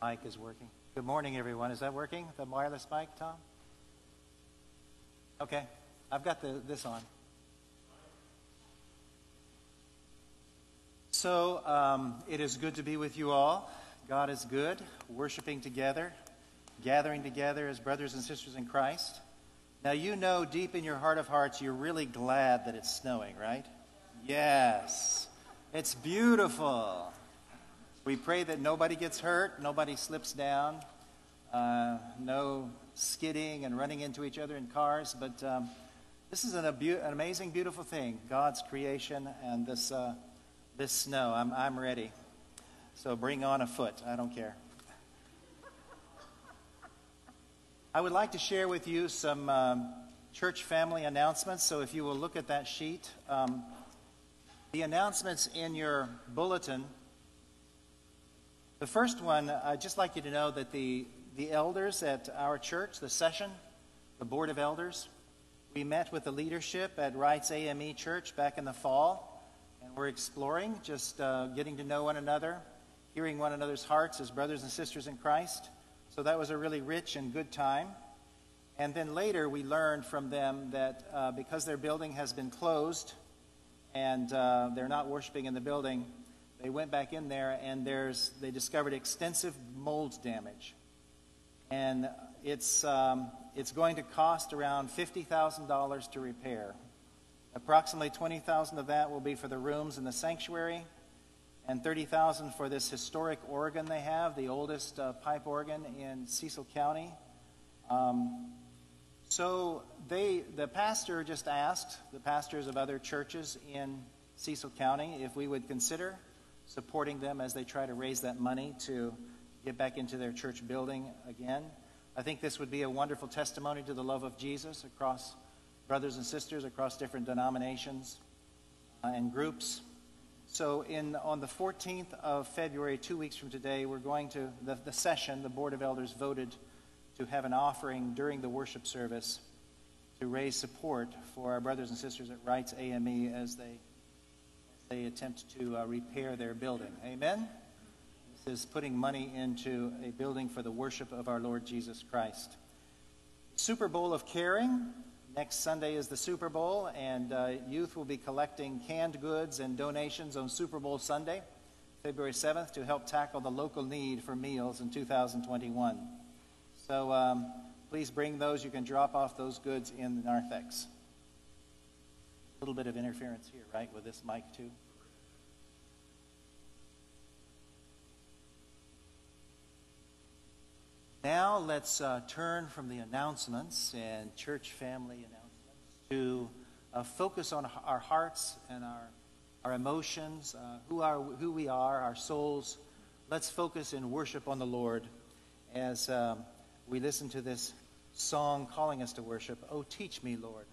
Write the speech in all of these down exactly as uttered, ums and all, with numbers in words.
Mic is working. Good morning, everyone. Is that working? The wireless mic, Tom? Okay. I've got the, this on. So, um, it is good to be with you all. God is good. Worshiping together, gathering together as brothers and sisters in Christ. Now, you know deep in your heart of hearts, you're really glad that it's snowing, right? Yes. It's beautiful. We pray that nobody gets hurt, nobody slips down, uh, no skidding and running into each other in cars. But um, this is an, abu- an amazing, beautiful thing, God's creation and this uh, this snow. I'm, I'm ready. So bring on a foot. I don't care. I would like to share with you some um, church family announcements. So if you will look at that sheet. Um, the announcements in your bulletin. The first one, I'd just like you to know that the, the elders at our church, the session, the Board of Elders, we met with the leadership at Wrights A M E Church back in the fall, and we're exploring, just uh, getting to know one another, hearing one another's hearts as brothers and sisters in Christ. So that was a really rich and good time. And then later we learned from them that uh, because their building has been closed and uh, they're not worshiping in the building, they went back in there, and there's they discovered extensive mold damage. And it's, um, it's going to cost around fifty thousand dollars to repair. Approximately twenty thousand dollars of that will be for the rooms in the sanctuary, and thirty thousand dollars for this historic organ they have, the oldest uh, pipe organ in Cecil County. Um, so they, the pastor just asked the pastors of other churches in Cecil County if we would consider supporting them as they try to raise that money to get back into their church building again. I think this would be a wonderful testimony to the love of Jesus across brothers and sisters, across different denominations uh, and groups. So in on the fourteenth of February, two weeks from today, we're going to, the, the session, the Board of Elders voted to have an offering during the worship service to raise support for our brothers and sisters at Wrights A M E as they they attempt to uh, repair their building. Amen? This is putting money into a building for the worship of our Lord Jesus Christ. Super Bowl of Caring. Next Sunday is the Super Bowl, and uh, youth will be collecting canned goods and donations on Super Bowl Sunday, February seventh, to help tackle the local need for meals in two thousand twenty-one. So um, please bring those. You can drop off those goods in the narthex. A little bit of interference here, right, with this mic too. Now let's uh, turn from the announcements and church family announcements to uh, focus on our hearts and our our emotions, uh, who are who we are, our souls. Let's focus in worship on the Lord as um, we listen to this song calling us to worship. Oh, teach me, Lord.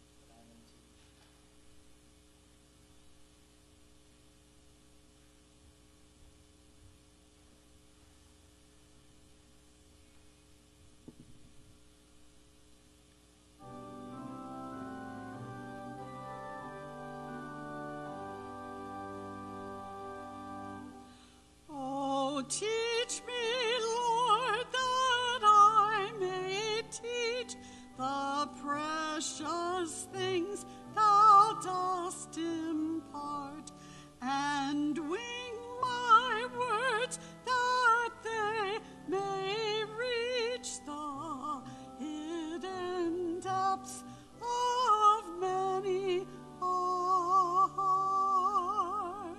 Teach me, Lord, that I may teach the precious things thou dost impart, and wing my words that they may reach the hidden depths of many a heart.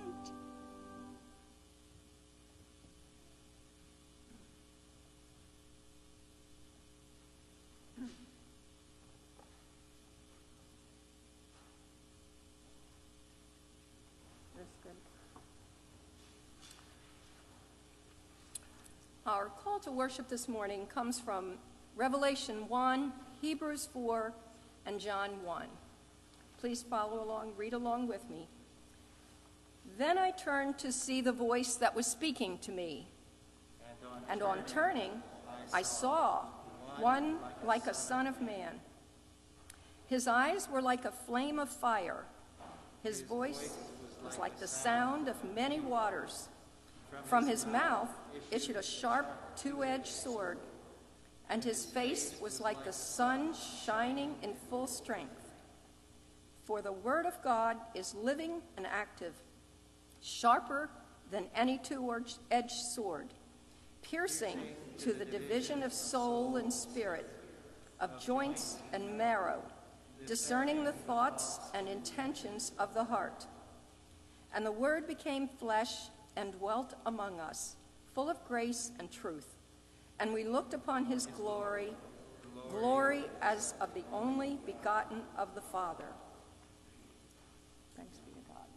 Our call to worship this morning comes from Revelation one, Hebrews four, and John one. Please follow along, read along with me. Then I turned to see the voice that was speaking to me. And on turning, I saw one like a son of man. His eyes were like a flame of fire. His voice was like the sound of many waters. From his mouth issued a sharp, two-edged sword, and his face was like the sun shining in full strength. For the word of God is living and active, sharper than any two-edged sword, piercing to the division of soul and spirit, of joints and marrow, discerning the thoughts and intentions of the heart. And the Word became flesh and dwelt among us, full of grace and truth. And we looked upon his glory, glory as of the only begotten of the Father. Thanks be to God.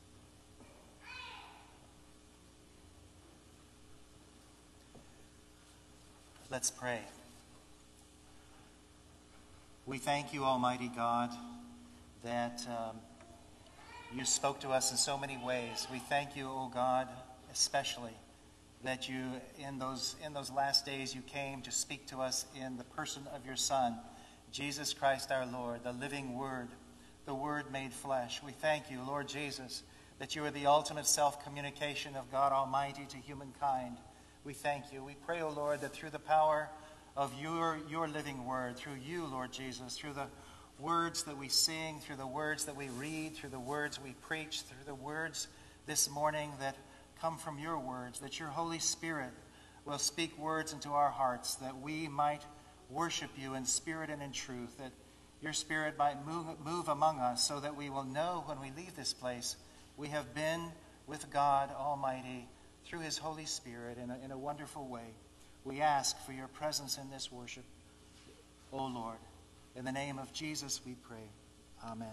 Let's pray. We thank you, Almighty God, that um, you spoke to us in so many ways. We thank you, O God, especially that you, in those in those last days, you came to speak to us in the person of your Son, Jesus Christ our Lord, the living Word, the Word made flesh. We thank you, Lord Jesus, that you are the ultimate self-communication of God Almighty to humankind. We thank you. We pray, O Lord, that through the power of your, your living Word, through you, Lord Jesus, through the words that we sing, through the words that we read, through the words we preach, through the words this morning that come from your words, that your Holy Spirit will speak words into our hearts, that we might worship you in spirit and in truth, that your Spirit might move, move among us so that we will know when we leave this place we have been with God Almighty through his Holy Spirit in a, in a wonderful way. We ask for your presence in this worship, O Lord. In the name of Jesus we pray. Amen.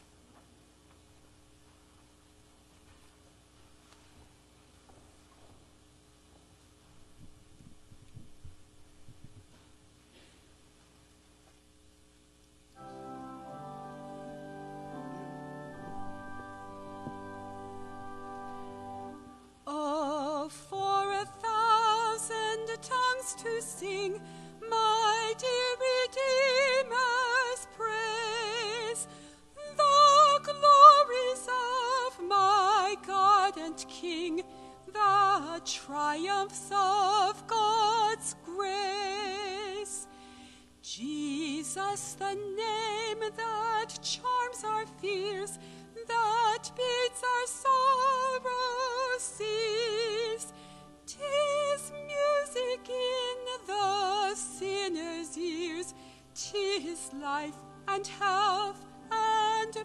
Oh, for a thousand tongues to sing my dear Redeemer's praise, the glories of my God and King, the triumphs of God's grace. Jesus, the name that charms our fears, that bids our sorrows cease. 'Tis music in the sinner's ears, 'tis life and health and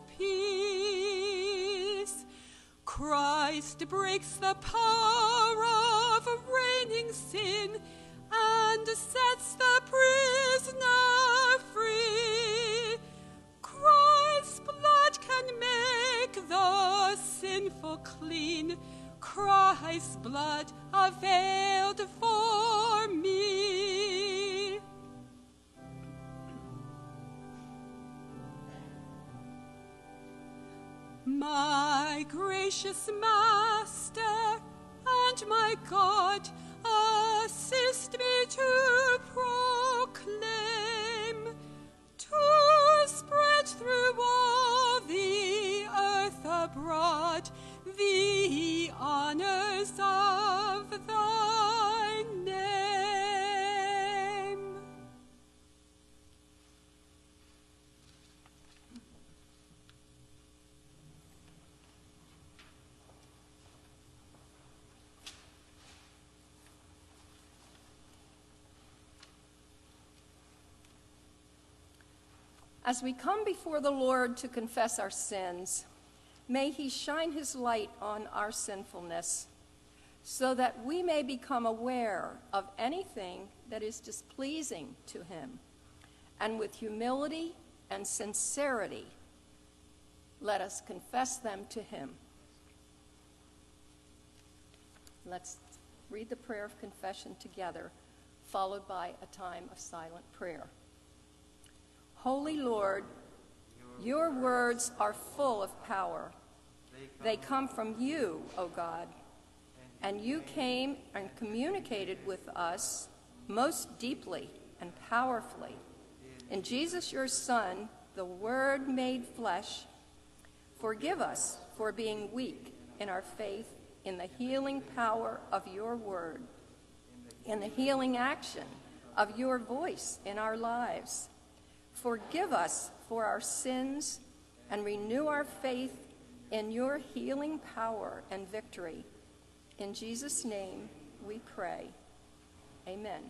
peace. Christ breaks the power of reigning sin and sets the prisoner free. Christ's blood can make the sinful clean. Christ's blood availed for me. My gracious Master and my God, assist me to proclaim, to spread through all the earth abroad the honors of thy name. As we come before the Lord to confess our sins, may he shine his light on our sinfulness so that we may become aware of anything that is displeasing to him. And with humility and sincerity, let us confess them to him. Let's read the prayer of confession together, followed by a time of silent prayer. Holy Lord, your words are full of power. They come from you, O God, and you came and communicated with us most deeply and powerfully. In Jesus, your Son, the Word made flesh, forgive us for being weak in our faith in the healing power of your word, in the healing action of your voice in our lives. Forgive us for our sins and renew our faith in your healing power and victory. In Jesus' name we pray. Amen.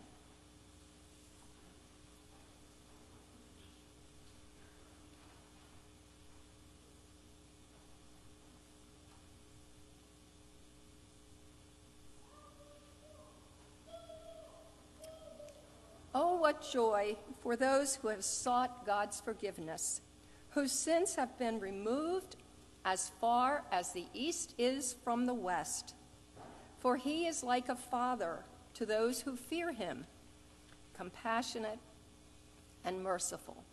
Oh, what joy for those who have sought God's forgiveness, whose sins have been removed as far as the east is from the west. For he is like a father to those who fear him, compassionate and merciful.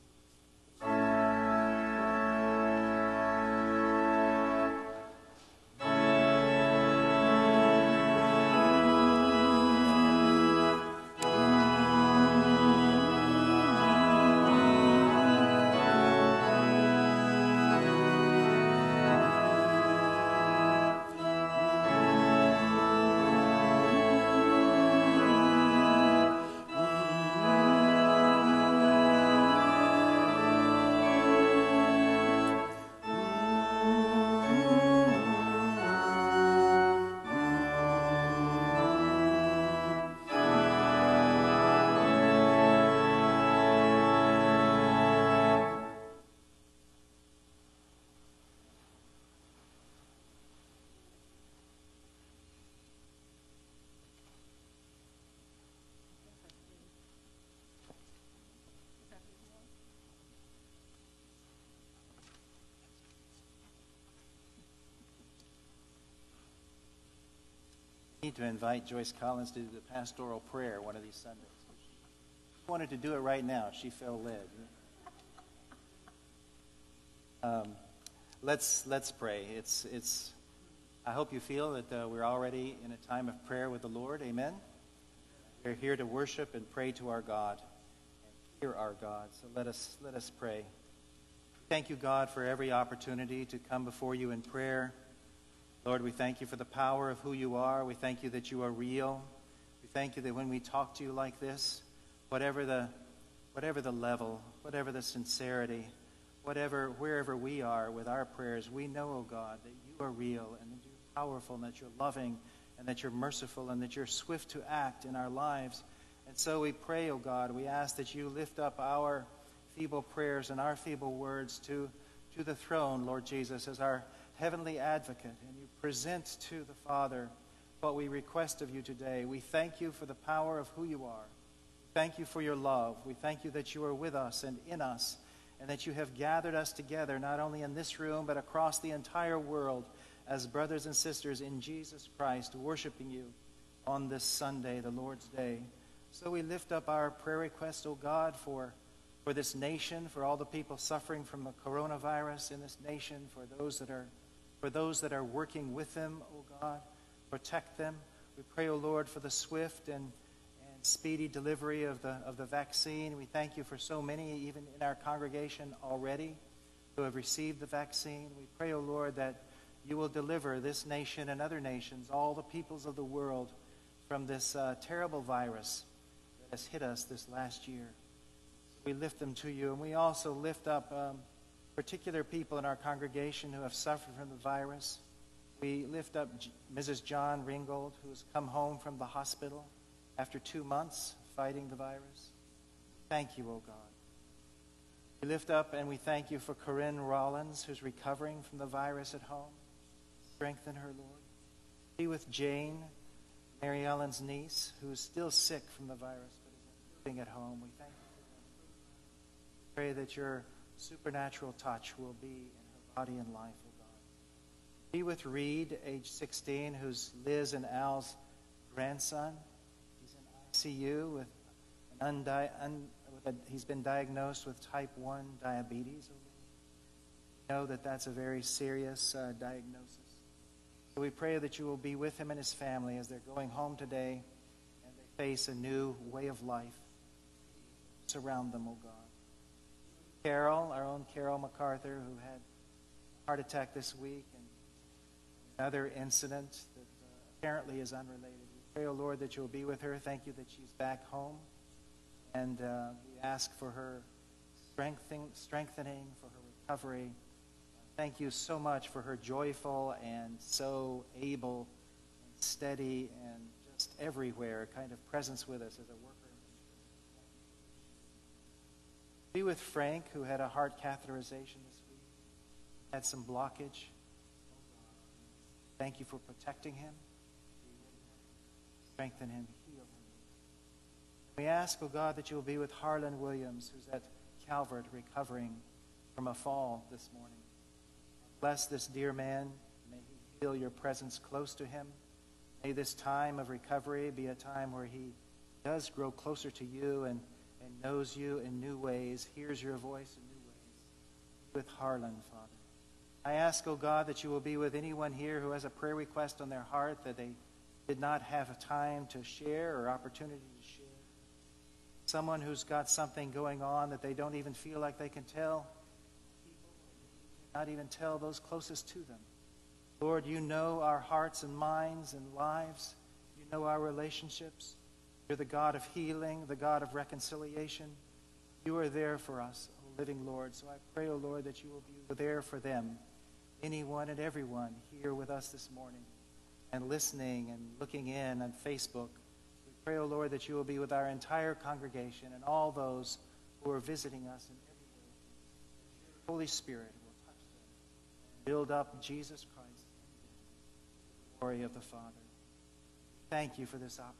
Need to invite Joyce Collins to do the pastoral prayer one of these Sundays. She wanted to do it right now. She felt led. Um, let's let's pray. It's it's. I hope you feel that uh, we're already in a time of prayer with the Lord. Amen. We're here to worship and pray to our God and hear our God. So let us let us pray. Thank you, God, for every opportunity to come before you in prayer. Lord, we thank you for the power of who you are. We thank you that you are real. We thank you that when we talk to you like this, whatever the whatever the level, whatever the sincerity, whatever wherever we are with our prayers, we know, oh God, that you are real and that you're powerful and that you're loving and that you're merciful and that you're swift to act in our lives. And so we pray, oh God, we ask that you lift up our feeble prayers and our feeble words to, to the throne, Lord Jesus, as our heavenly advocate, and you present to the Father what we request of you today. We thank you for the power of who you are. Thank you for your love. We thank you that you are with us and in us, and that you have gathered us together, not only in this room, but across the entire world as brothers and sisters in Jesus Christ, worshiping you on this Sunday, the Lord's Day. So we lift up our prayer request, O God, for for this nation, for all the people suffering from the coronavirus in this nation, for those that are For those that are working with them, O God, protect them. We pray, O Lord, for the swift and, and speedy delivery of the of the vaccine. We thank you for so many, even in our congregation already, who have received the vaccine. We pray, O Lord, that you will deliver this nation and other nations, all the peoples of the world, from this uh, terrible virus that has hit us this last year. We lift them to you, and we also lift up Um, particular people in our congregation who have suffered from the virus. We lift up Missus John Ringgold, who has come home from the hospital after two months fighting the virus. Thank you, O God. We lift up and we thank you for Corinne Rollins, who's recovering from the virus at home. Strengthen her, Lord. Be with Jane, Mary Ellen's niece, who is still sick from the virus but is improving at home. We thank you for that. Pray that your supernatural touch will be in her body and life, oh God. Be with Reed, age sixteen, who's Liz and Al's grandson. He's in I C U with an undi- un- with a, he's been diagnosed with type one diabetes. We know that that's a very serious uh, diagnosis. So we pray that you will be with him and his family as they're going home today and they face a new way of life. Surround them, oh God. Carol, our own Carol MacArthur, who had a heart attack this week and another incident that uh, apparently is unrelated. We pray, O Lord, that you'll be with her. Thank you that she's back home. And uh, we ask for her strengthening, strengthening, for her recovery. Thank you so much for her joyful and so able and steady and just everywhere kind of presence with us as a worker. Be with Frank, who had a heart catheterization this week, had some blockage. Thank you for protecting him. Strengthen him, heal him. We ask, oh God, that you will be with Harlan Williams, who's at Calvert recovering from a fall this morning. Bless this dear man. May he feel your presence close to him. May this time of recovery be a time where he does grow closer to you and, and knows you in new ways, hears your voice in new ways. With Harlan, Father. I ask, oh God, that you will be with anyone here who has a prayer request on their heart that they did not have a time to share or opportunity to share. Someone who's got something going on that they don't even feel like they can tell people, not even tell those closest to them. Lord, you know our hearts and minds and lives. You know our relationships. You're the God of healing, the God of reconciliation. You are there for us, O living Lord. So I pray, O Lord, that you will be there for them, anyone and everyone here with us this morning and listening and looking in on Facebook. We pray, O Lord, that you will be with our entire congregation and all those who are visiting us in every way. Your Holy Spirit will touch them, build up Jesus Christ in the glory of the Father. Thank you for this opportunity.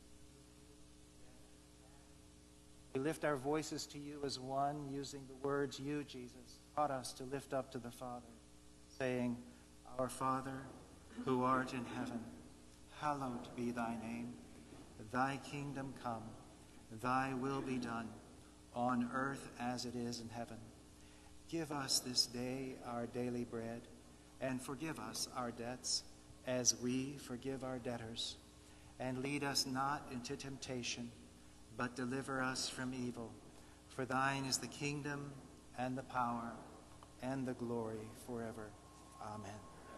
We lift our voices to you as one, using the words you, Jesus, taught us to lift up to the Father, saying, Our Father, who art in heaven, hallowed be thy name. Thy kingdom come, thy will be done, on earth as it is in heaven. Give us this day our daily bread, and forgive us our debts, as we forgive our debtors. And lead us not into temptation, but deliver us from evil. For thine is the kingdom, and the power, and the glory forever. Amen.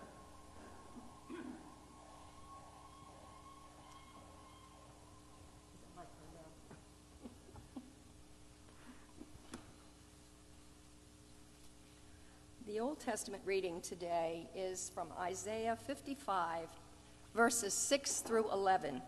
The Old Testament reading today is from Isaiah fifty-five, verses six through eleven.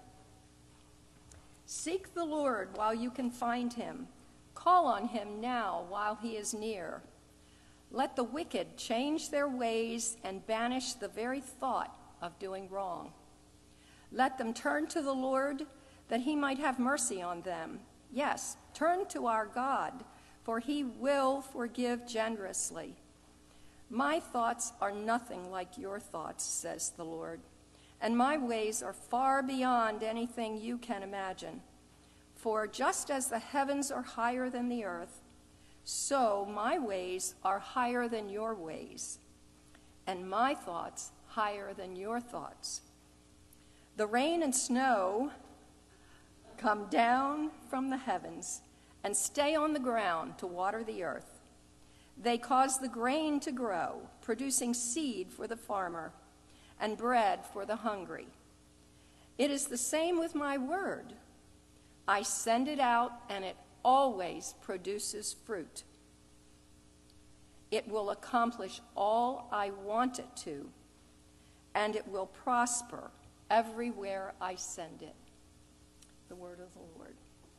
Seek the Lord while you can find him. Call on him now while he is near. Let the wicked change their ways and banish the very thought of doing wrong. Let them turn to the Lord, that he might have mercy on them. Yes, turn to our God, for he will forgive generously. My thoughts are nothing like your thoughts, says the Lord, and my ways are far beyond anything you can imagine. For just as the heavens are higher than the earth, so my ways are higher than your ways, and my thoughts higher than your thoughts. The rain and snow come down from the heavens and stay on the ground to water the earth. They cause the grain to grow, producing seed for the farmer and bread for the hungry. It is the same with my word. I send it out, and it always produces fruit. It will accomplish all I want it to, and it will prosper everywhere I send it. The word of the Lord.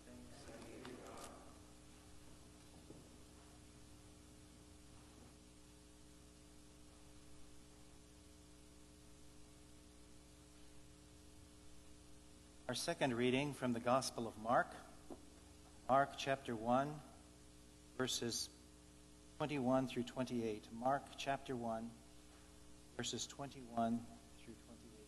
Our second reading from the Gospel of Mark, Mark chapter one, verses twenty-one through twenty-eight. Mark chapter one, verses twenty-one through twenty-eight.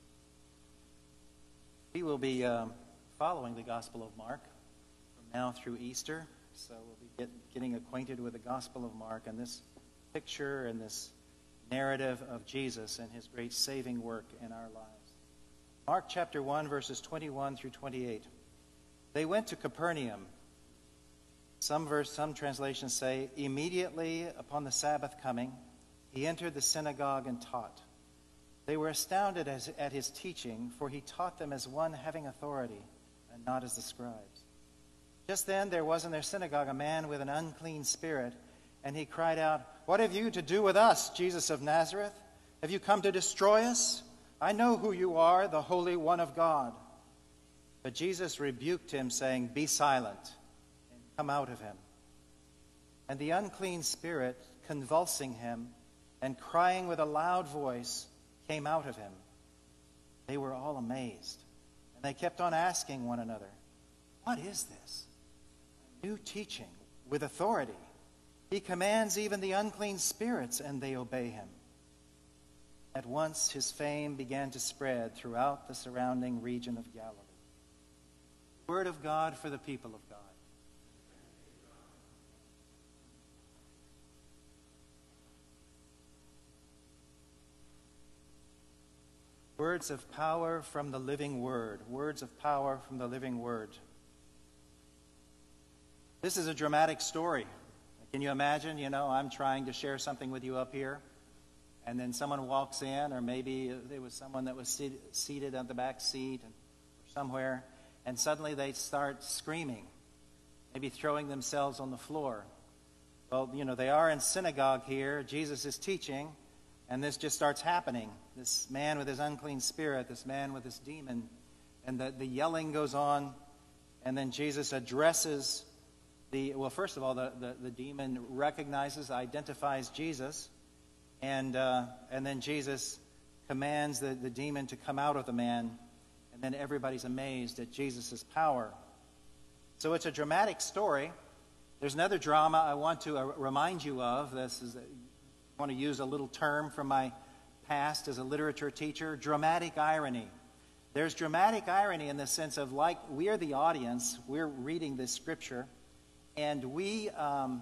We will be um, following the Gospel of Mark from now through Easter, so we'll be get, getting acquainted with the Gospel of Mark and this picture and this narrative of Jesus and his great saving work in our lives. Mark chapter one, verses twenty-one through twenty-eight. They went to Capernaum. Some verse, some translations say, immediately upon the Sabbath coming, he entered the synagogue and taught. They were astounded as, at his teaching, for he taught them as one having authority, and not as the scribes. Just then there was in their synagogue a man with an unclean spirit, and he cried out, "What have you to do with us, Jesus of Nazareth? Have you come to destroy us? I know who you are, the Holy One of God." But Jesus rebuked him, saying, "Be silent, and come out of him." And the unclean spirit, convulsing him, and crying with a loud voice, came out of him. They were all amazed, and they kept on asking one another, "What is this? A new teaching with authority. He commands even the unclean spirits, and they obey him." At once his fame began to spread throughout the surrounding region of Galilee. Word of God for the people of God. Words of power from the living word. Words of power from the living word. This is a dramatic story. Can you imagine, you know, I'm trying to share something with you up here, and then someone walks in, or maybe there was someone that was seated, seated at the back seat or somewhere, and suddenly they start screaming, maybe throwing themselves on the floor. Well, you know, they are in synagogue here. Jesus is teaching, and this just starts happening. This man with his unclean spirit, this man with this demon, and the, the yelling goes on, and then Jesus addresses the, well, first of all, the, the, the demon recognizes, identifies Jesus, and uh, and then Jesus commands the, the demon to come out of the man, and then everybody's amazed at Jesus' power. So it's a dramatic story. There's another drama I want to uh, remind you of. This is, a, I want to use a little term from my past as a literature teacher, dramatic irony. There's dramatic irony in the sense of, like, we are the audience, we're reading this scripture, and we, um,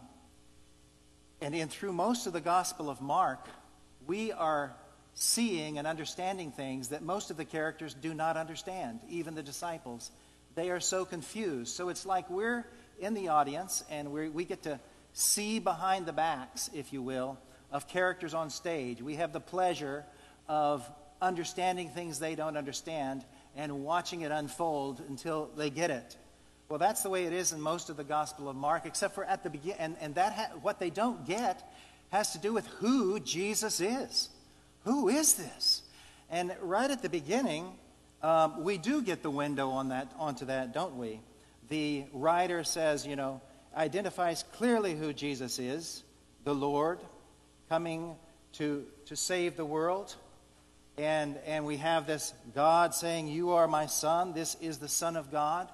and in through most of the Gospel of Mark, we are seeing and understanding things that most of the characters do not understand, even the disciples. They are so confused. So it's like we're in the audience, and we we get to see behind the backs, if you will, of characters on stage. We have the pleasure of understanding things they don't understand and watching it unfold until they get it. Well, that's the way it is in most of the Gospel of Mark, except for at the beginning. And, and that ha- what they don't get has to do with who Jesus is. Who is this? And right at the beginning, um, we do get the window on that onto that, don't we? The writer says, you know, identifies clearly who Jesus is, the Lord, coming to to save the world. And and we have this God saying, "You are my son. This is the Son of God."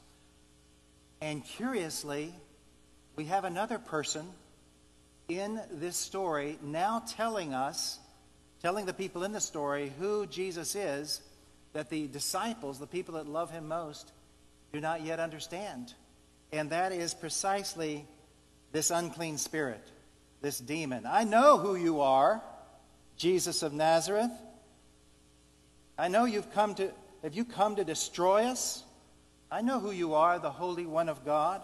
And curiously, we have another person in this story now telling us, telling the people in the story who Jesus is, that the disciples, the people that love him most, do not yet understand. And that is precisely this unclean spirit, this demon. "I know who you are, Jesus of Nazareth. I know you've come to, have you come to destroy us? I know who you are, the Holy One of God."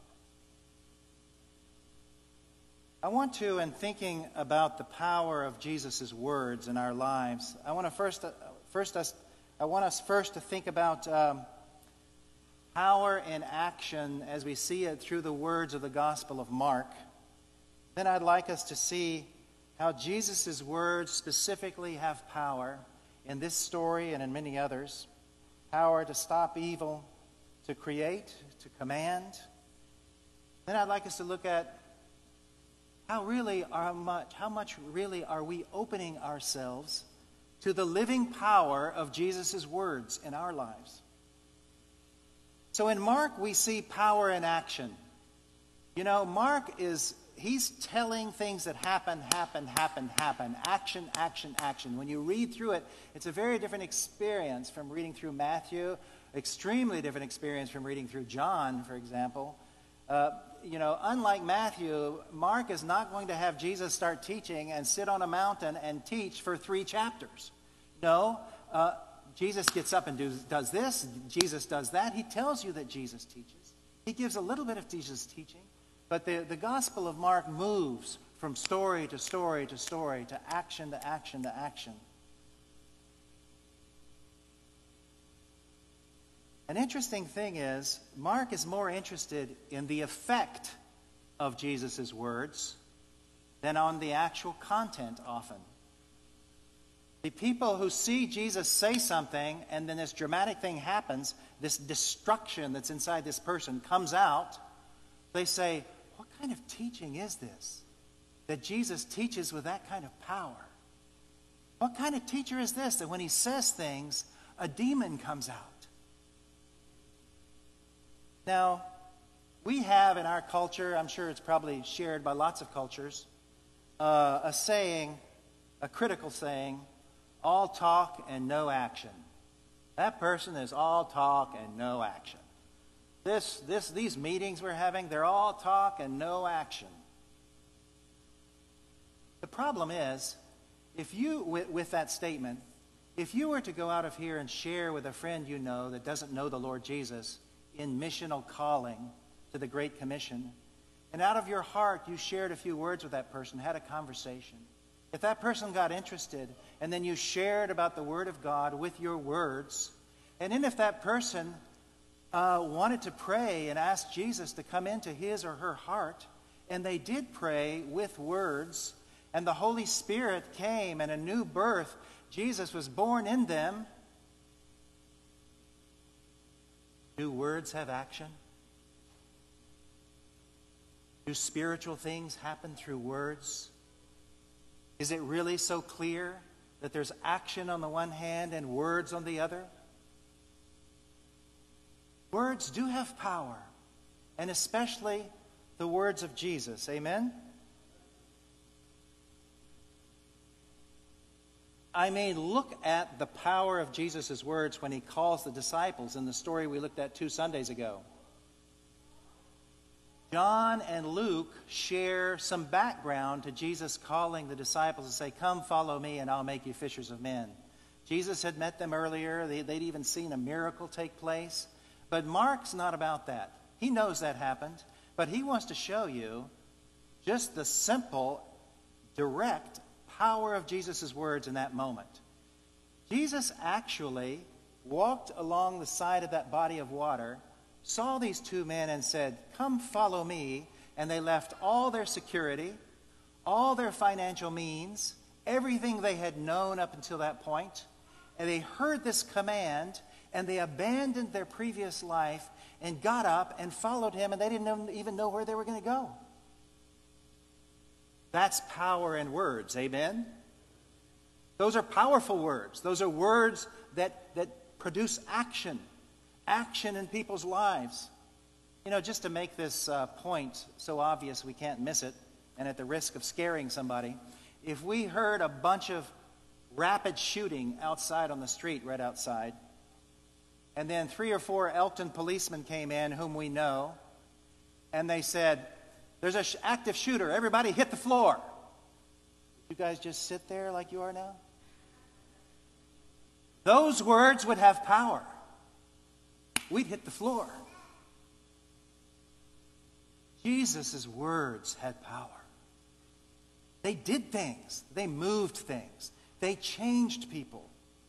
I want to, in thinking about the power of Jesus' words in our lives, I want to first, first us, I want us first to think about um, power in action as we see it through the words of the Gospel of Mark. Then I'd like us to see how Jesus' words specifically have power in this story and in many others. Power to stop evil, to create, to command. Then I'd like us to look at how really are much, how much really are we opening ourselves to the living power of Jesus' words in our lives. So in Mark, we see power in action. You know, Mark is, he's telling things that happen, happen, happen, happen. Action, action, action. When you read through it, it's a very different experience from reading through Matthew, extremely different experience from reading through John, for example. Uh, you know, unlike Matthew, Mark is not going to have Jesus start teaching and sit on a mountain and teach for three chapters. No, uh, Jesus gets up and do, does this, Jesus does that. He tells you that Jesus teaches. He gives a little bit of Jesus' teaching, but the, the Gospel of Mark moves from story to story to story, to action to action to action. An interesting thing is, Mark is more interested in the effect of Jesus' words than on the actual content often. The people who see Jesus say something and then this dramatic thing happens, this destruction that's inside this person comes out, they say, what kind of teaching is this that Jesus teaches with that kind of power? What kind of teacher is this that when he says things, a demon comes out? Now, we have in our culture, I'm sure it's probably shared by lots of cultures, uh, a saying, a critical saying, all talk and no action. That person is all talk and no action. This, this, these meetings we're having, they're all talk and no action. The problem is, if you, with, with that statement, if you were to go out of here and share with a friend you know that doesn't know the Lord Jesus in missional calling to the Great Commission, and out of your heart you shared a few words with that person, had a conversation, if that person got interested, and then you shared about the Word of God with your words, and then if that person uh, wanted to pray and ask Jesus to come into his or her heart, and they did pray with words, and the Holy Spirit came and a new birth, Jesus was born in them, do words have action? Do spiritual things happen through words? Is it really so clear that there's action on the one hand and words on the other? Words do have power, and especially the words of Jesus. Amen? I may look at the power of Jesus' words when he calls the disciples in the story we looked at two Sundays ago. John and Luke share some background to Jesus calling the disciples and say, come follow me and I'll make you fishers of men. Jesus had met them earlier. They, they'd even seen a miracle take place. But Mark's not about that. He knows that happened, but he wants to show you just the simple, direct power of Jesus' words in that moment. Jesus actually walked along the side of that body of water, saw these two men and said, come follow me. And they left all their security, all their financial means, everything they had known up until that point. And they heard this command and they abandoned their previous life and got up and followed him, and they didn't even know where they were going to go. That's power in words, amen? Those are powerful words. Those are words that, that produce action. Action in people's lives. You know, just to make this uh, point so obvious we can't miss it, and at the risk of scaring somebody, if we heard a bunch of rapid shooting outside on the street, right outside, and then three or four Elkton policemen came in whom we know, and they said, there's an sh- active shooter, everybody hit the floor. You guys just sit there like you are now? Those words would have power. We'd hit the floor. Jesus' words had power. They did things. They moved things. They changed people.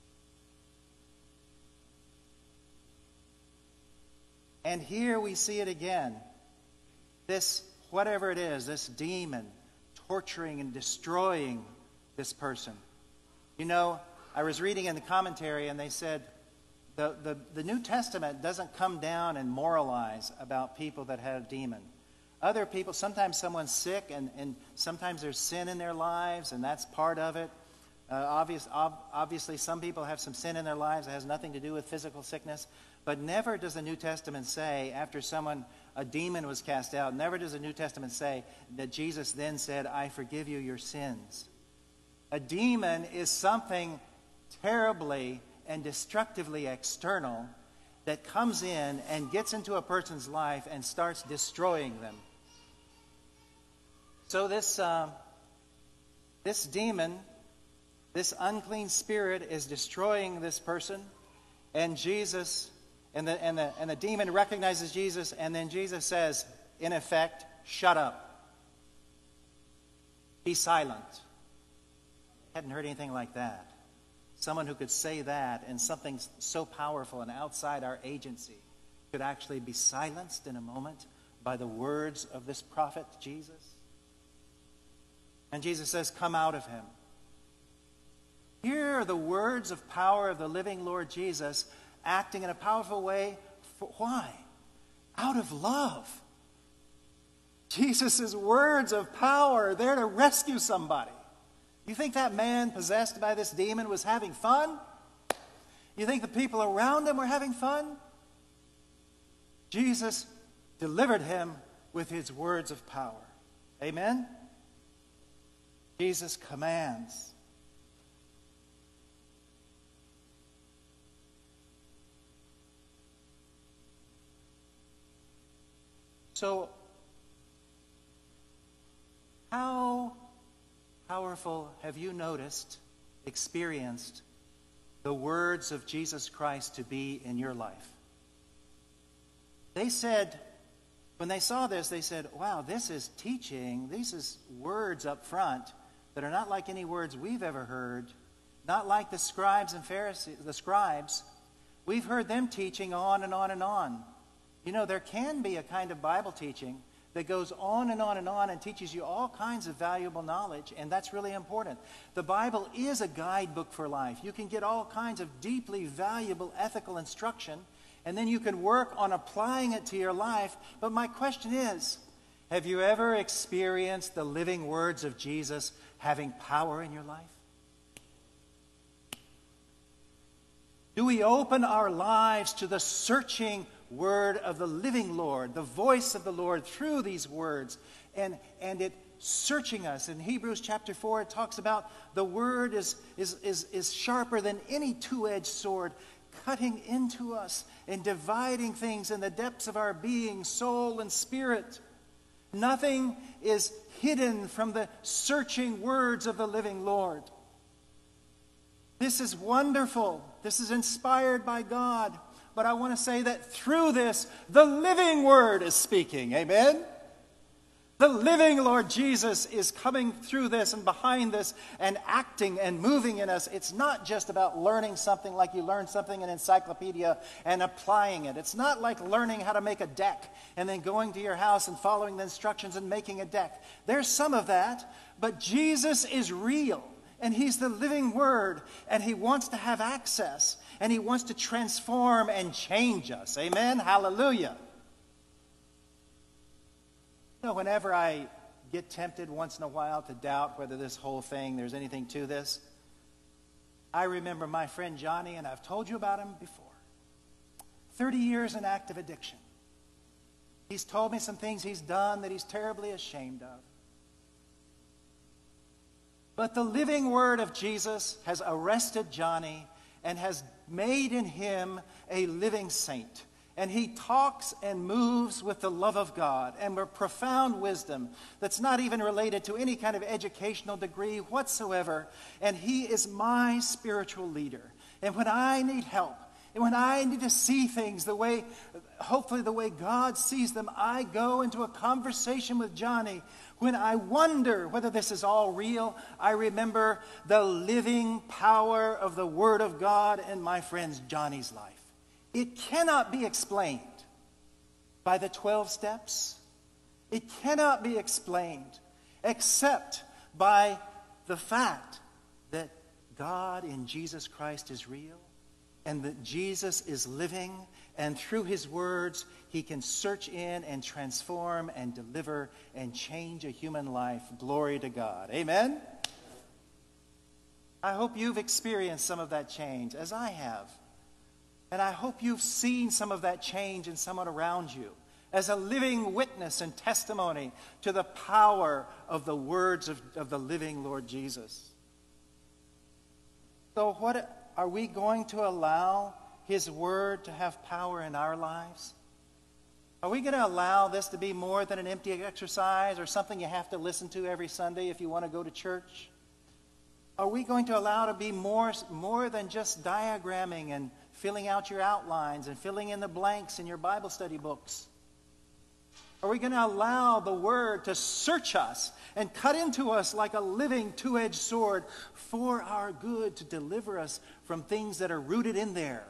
And here we see it again. This, whatever it is, this demon torturing and destroying this person. You know, I was reading in the commentary and they said the, the, the New Testament doesn't come down and moralize about people that had a demon. Other people, sometimes someone's sick and, and sometimes there's sin in their lives and that's part of it. Uh, obvious, ob- obviously, some people have some sin in their lives that has nothing to do with physical sickness. But never does the New Testament say, after someone, a demon was cast out, never does the New Testament say that Jesus then said, I forgive you your sins. A demon is something terribly and destructively external that comes in and gets into a person's life and starts destroying them. So this, uh, this demon, this unclean spirit is destroying this person, and Jesus... And the, and, the, and the demon recognizes Jesus, and then Jesus says, in effect, shut up. Be silent. Hadn't heard anything like that. Someone who could say that, and something so powerful and outside our agency could actually be silenced in a moment by the words of this prophet, Jesus. And Jesus says, come out of him. Here are the words of power of the living Lord Jesus acting in a powerful way. For, why? Out of love. Jesus' words of power are there to rescue somebody. You think that man possessed by this demon was having fun? You think the people around him were having fun? Jesus delivered him with his words of power. Amen? Jesus commands. So, how powerful have you noticed, experienced the words of Jesus Christ to be in your life? They said, when they saw this, they said, wow, this is teaching, this is words up front that are not like any words we've ever heard, not like the scribes and Pharisees, the scribes. We've heard them teaching on and on and on. You know, there can be a kind of Bible teaching that goes on and on and on and teaches you all kinds of valuable knowledge, and that's really important. The Bible is a guidebook for life. You can get all kinds of deeply valuable ethical instruction, and then you can work on applying it to your life. But my question is, have you ever experienced the living words of Jesus having power in your life? Do we open our lives to the searching word of the living Lord, the voice of the Lord through these words, and, and it searching us? In Hebrews chapter four, it talks about the word is, is, is, is sharper than any two-edged sword, cutting into us and dividing things in the depths of our being, soul, and spirit. Nothing is hidden from the searching words of the living Lord. This is wonderful. This is inspired by God. But I want to say that through this, the living word is speaking. Amen? The living Lord Jesus is coming through this and behind this and acting and moving in us. It's not just about learning something like you learn something in an encyclopedia and applying it. It's not like learning how to make a deck and then going to your house and following the instructions and making a deck. There's some of that, but Jesus is real. And he's the living word, and he wants to have access, and he wants to transform and change us. Amen? Hallelujah. You know, whenever I get tempted once in a while to doubt whether this whole thing, there's anything to this, I remember my friend Johnny, and I've told you about him before. thirty years in active addiction. He's told me some things he's done that he's terribly ashamed of. But the living word of Jesus has arrested Johnny and has made in him a living saint. And he talks and moves with the love of God and with profound wisdom that's not even related to any kind of educational degree whatsoever. And he is my spiritual leader. And when I need help, and when I need to see things the way, hopefully the way God sees them, I go into a conversation with Johnny. When I wonder whether this is all real, I remember the living power of the Word of God in my friend Johnny's life. It cannot be explained by the twelve steps. It cannot be explained except by the fact that God in Jesus Christ is real and that Jesus is living, and through his words, he can search in and transform and deliver and change a human life. Glory to God. Amen? I hope you've experienced some of that change, as I have. And I hope you've seen some of that change in someone around you as a living witness and testimony to the power of the words of, of the living Lord Jesus. So what are we going to allow his word to have power in our lives? Are we going to allow this to be more than an empty exercise or something you have to listen to every Sunday if you want to go to church? Are we going to allow it to be more, more than just diagramming and filling out your outlines and filling in the blanks in your Bible study books? Are we going to allow the Word to search us and cut into us like a living two-edged sword for our good, to deliver us from things that are rooted in there?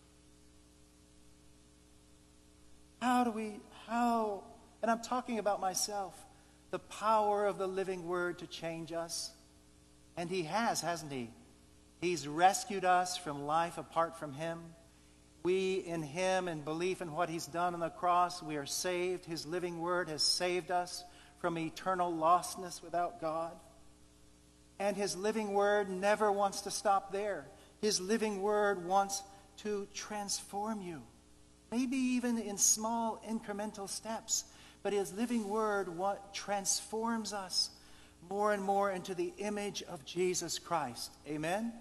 How do we, how, and I'm talking about myself, the power of the living Word to change us. And He has, hasn't He? He's rescued us from life apart from Him. We, in Him, in belief in what He's done on the cross, we are saved. His living Word has saved us from eternal lostness without God. And His living Word never wants to stop there. His living Word wants to transform you, maybe even in small incremental steps. But His living Word what transforms us more and more into the image of Jesus Christ. Amen?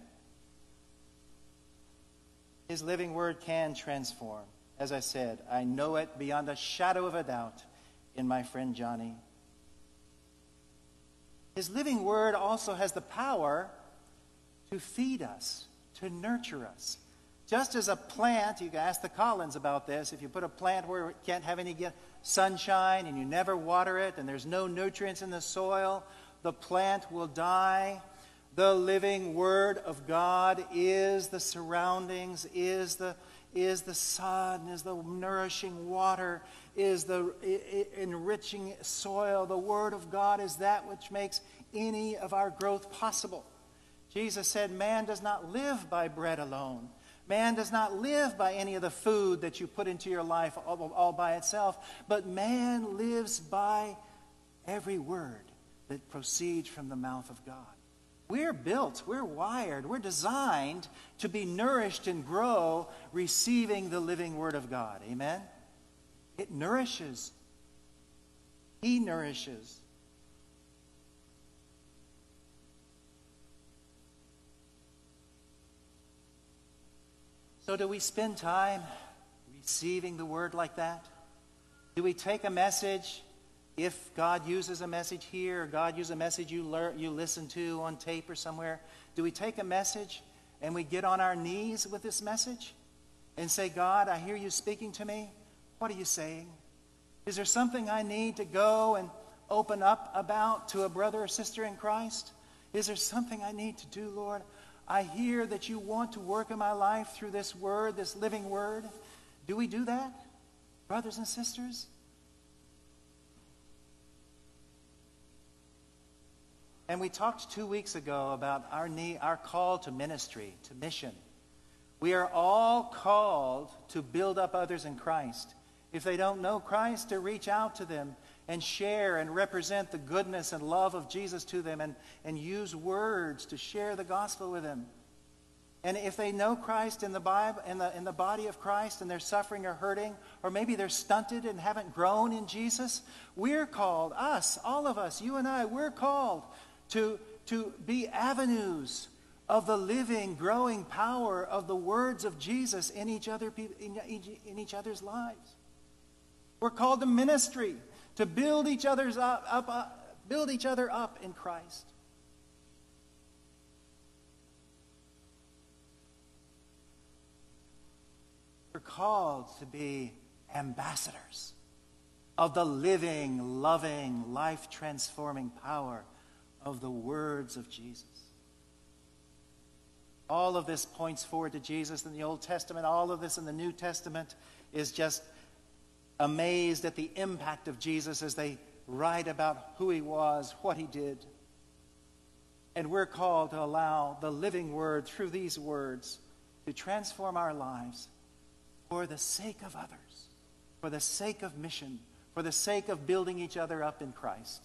His living Word can transform. As I said, I know it beyond a shadow of a doubt in my friend Johnny. His living Word also has the power to feed us, to nurture us. Just as a plant, you can ask the Collins about this, if you put a plant where it can't have any sunshine and you never water it and there's no nutrients in the soil, the plant will die. The living Word of God is the surroundings, is the, is the sun, is the nourishing water, is the enriching soil. The Word of God is that which makes any of our growth possible. Jesus said, man does not live by bread alone. Man does not live by any of the food that you put into your life all, all by itself, but man lives by every word that proceeds from the mouth of God. We're built, we're wired, we're designed to be nourished and grow receiving the living Word of God. Amen? It nourishes. He nourishes. So do we spend time receiving the Word like that? Do we take a message, if God uses a message here, or God uses a message you learn, you listen to on tape or somewhere, do we take a message and we get on our knees with this message and say, God, I hear you speaking to me. What are you saying? Is there something I need to go and open up about to a brother or sister in Christ? Is there something I need to do, Lord? I hear that you want to work in my life through this Word, this living Word. Do we do that, brothers and sisters? And we talked two weeks ago about our need, our call to ministry, to mission. We are all called to build up others in Christ. If they don't know Christ, to reach out to them and share and represent the goodness and love of Jesus to them, and, and use words to share the gospel with them. And if they know Christ in the Bible, in the, in the body of Christ, and they're suffering or hurting, or maybe they're stunted and haven't grown in Jesus, we're called, us, all of us, you and I, we're called to, to be avenues of the living, growing power of the words of Jesus in each other, in, in each other's lives. We're called to ministry, to build each other's up, up, up, build each other up in Christ. We're called to be ambassadors of the living, loving, life-transforming power of the words of Jesus. All of this points forward to Jesus in the Old Testament. All of this in the New Testament is just amazed at the impact of Jesus as they write about who he was, what he did. And we're called to allow the living Word through these words to transform our lives for the sake of others, for the sake of mission, for the sake of building each other up in Christ.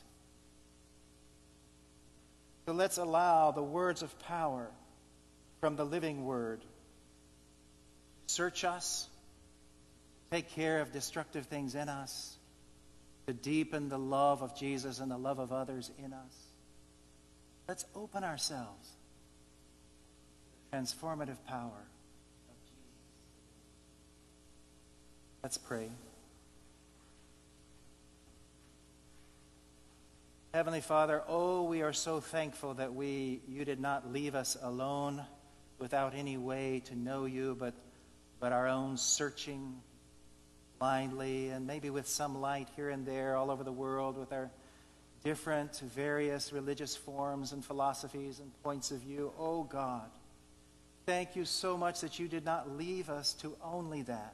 So let's allow the words of power from the living Word search us, take care of destructive things in us, to deepen the love of Jesus and the love of others in us. Let's open ourselves to the transformative power of Jesus. Let's pray. Heavenly Father, oh, we are so thankful that we, you did not leave us alone without any way to know you, but, but our own searching blindly, and maybe with some light here and there all over the world with our different, various religious forms and philosophies and points of view. Oh God, thank you so much that you did not leave us to only that.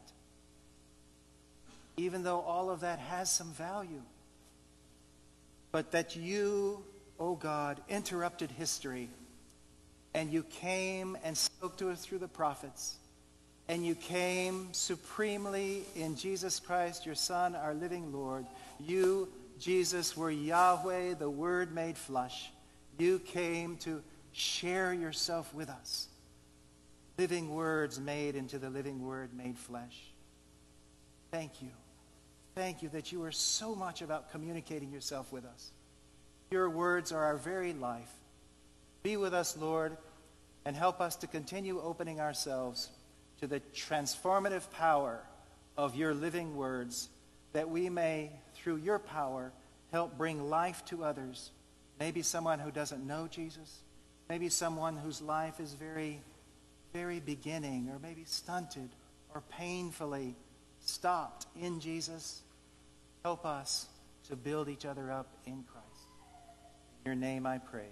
Even though all of that has some value. But that you, oh God, interrupted history. And you came and spoke to us through the prophets. And you came supremely in Jesus Christ, your Son, our living Lord. You, Jesus, were Yahweh, the Word made flesh. You came to share yourself with us. Living words made into the living Word made flesh. Thank you. Thank you that you are so much about communicating yourself with us. Your words are our very life. Be with us, Lord, and help us to continue opening ourselves to the transformative power of your living words, that we may, through your power, help bring life to others. Maybe someone who doesn't know Jesus, maybe someone whose life is very, very beginning, or maybe stunted, or painfully stopped in Jesus. Help us to build each other up in Christ. In your name I pray.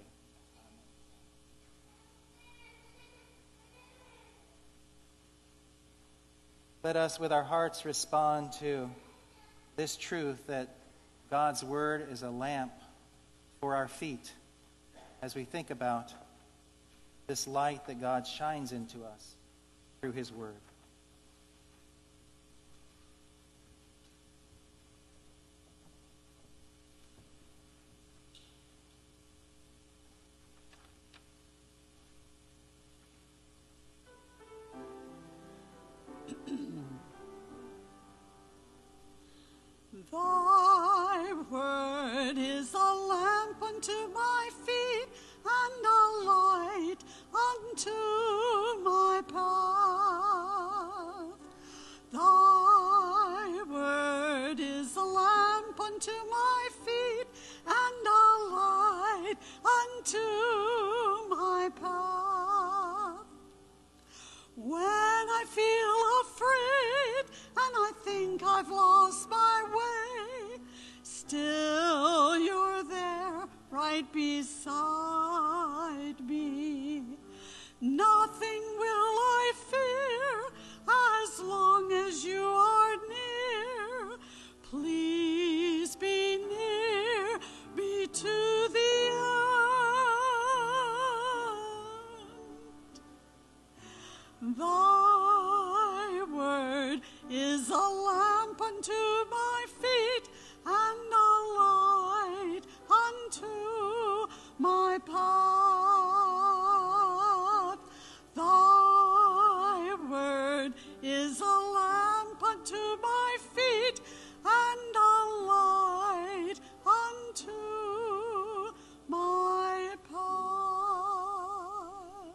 Let us with our hearts respond to this truth that God's word is a lamp for our feet as we think about this light that God shines into us through his word. Thy word is a lamp unto my feet and a light unto my path. Thy word is a lamp unto my feet and a light unto my path. When I feel afraid and I think I've lost my way, still you're there right beside me. Nothing will I fear as long as you are near. Please be near me to the end. Thy word is a lamp unto my feet and a light unto my path. Thy word is a lamp unto my feet and a light unto my path.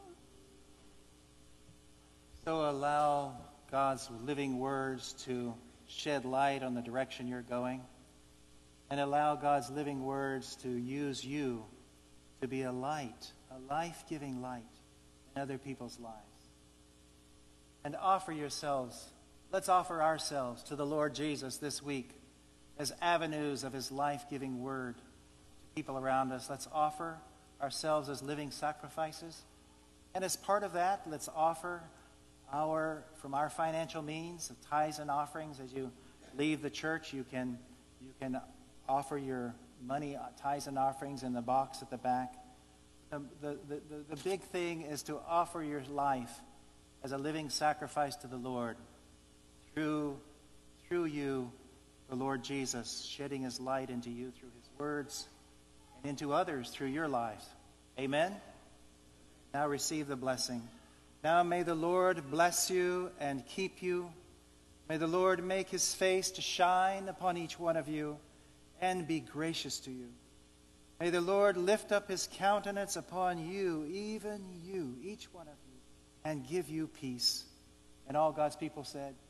So allow God's living words to shed light on the direction you're going, and allow God's living words to use you to be a light, a life-giving light in other people's lives. And offer yourselves, let's offer ourselves to the Lord Jesus this week as avenues of his life-giving word to people around us. Let's offer ourselves as living sacrifices. And as part of that, let's offer our, from our financial means, of tithes and offerings. As you leave the church, you can, you can offer your money, tithes and offerings in the box at the back. The, the, the, the big thing is to offer your life as a living sacrifice to the Lord through, through you, the Lord Jesus, shedding his light into you through his words and into others through your lives. Amen? Now receive the blessing. Now may the Lord bless you and keep you. May the Lord make his face to shine upon each one of you and be gracious to you. May the Lord lift up his countenance upon you, even you, each one of you, and give you peace. And all God's people said,